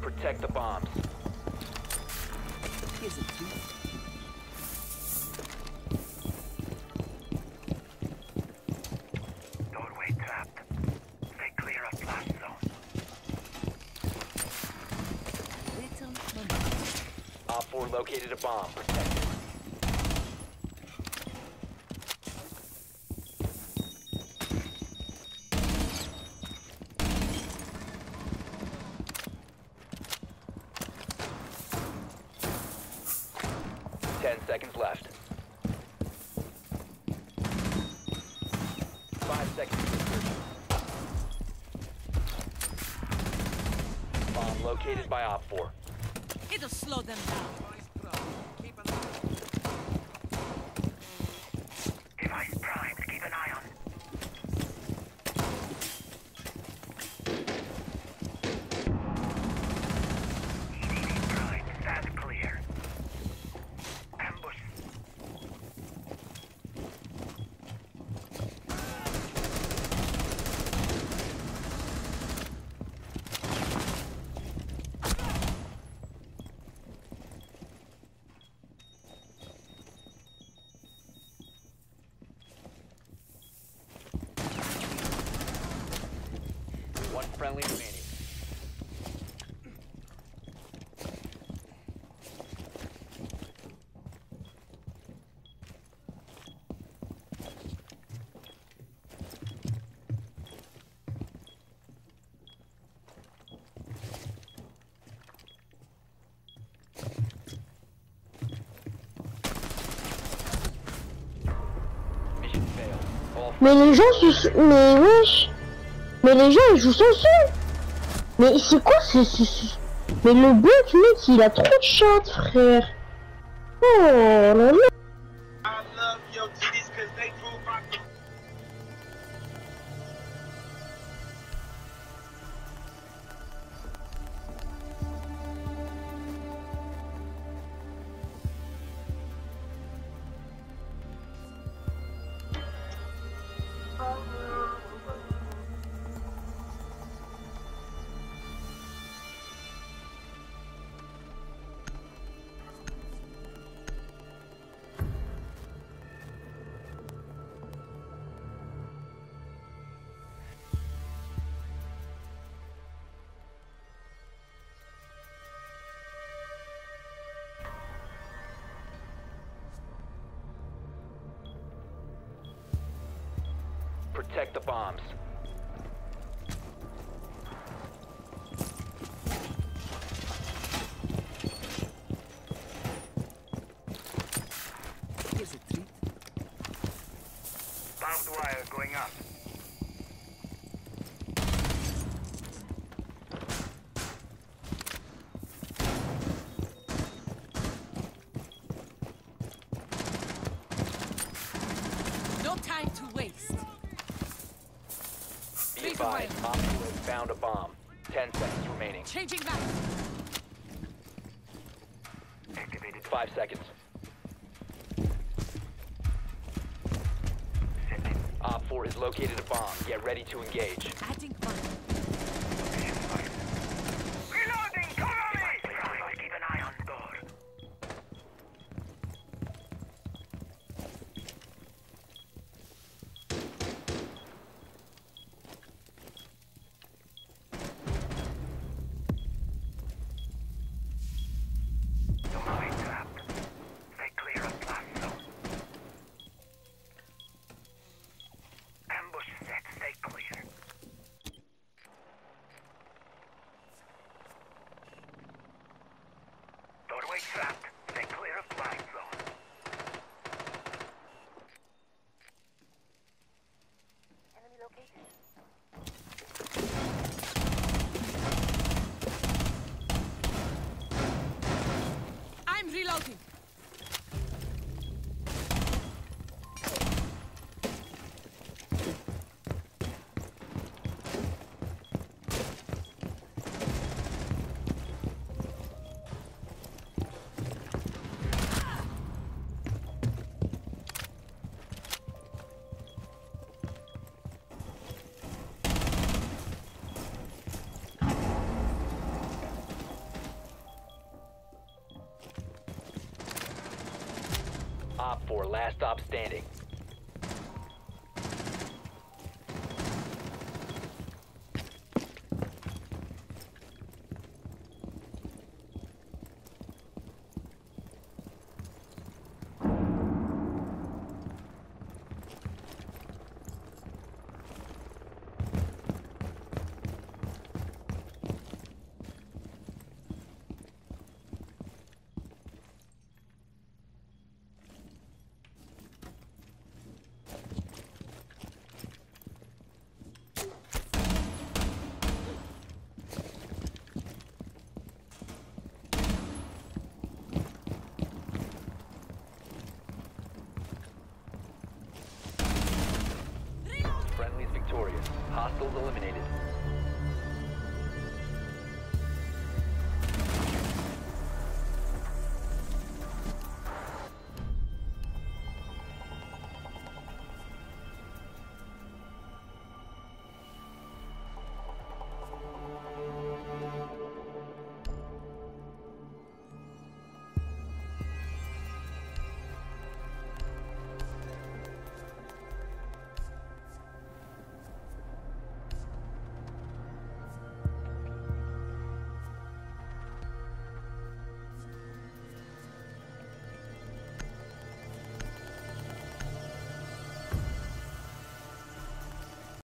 Protect the bombs. Here's a treat. Doorway trapped. Stay clear of blast zone. Little moment. Op 4 located a bomb. Protect it. Seconds left. 5 seconds to insertion. Bomb located by Op 4. It'll slow them down. Device primed. Keep an eye on. EDD primed. Stand clear. Ambush. One friendly remaining. Mission failed. All Mais les gens se... Mais wesh. Mais les gens ils jouent sans son. Mais c'est quoi Mais le bot mec il a trop de chance frère. Oh là là. I love your titties cause they prove my protect the bombs. Here's a treat. barbed wire going up. No time to waste. Be advised, Op 2 has found a bomb. 10 seconds remaining. Changing map. Activated. 5 seconds. Setting. Op 4 has located a bomb. Get ready to engage. Adding fire. Reloading! Cover me! Keep an eye on door. Doorway trapped. Stay clear of blast zone. Ambush set. Stay clear. Op 4, last stop standing.